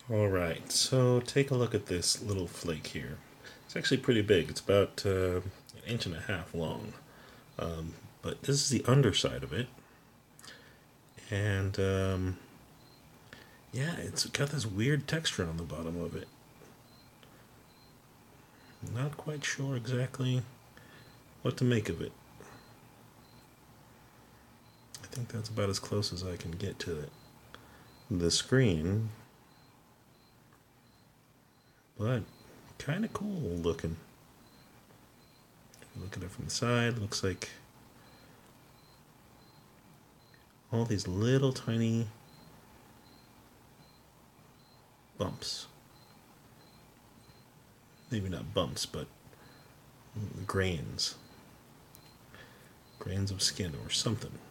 Alright, so take a look at this little flake here. It's actually pretty big. It's about an inch and a half long. But this is the underside of it. And yeah, it's got this weird texture on the bottom of it. Not quite sure exactly what to make of it. I think that's about as close as I can get to it. The screen, but kind of cool looking. Look at it from the side, looks like all these little tiny bumps. Maybe not bumps, but grains. Grains of skin or something.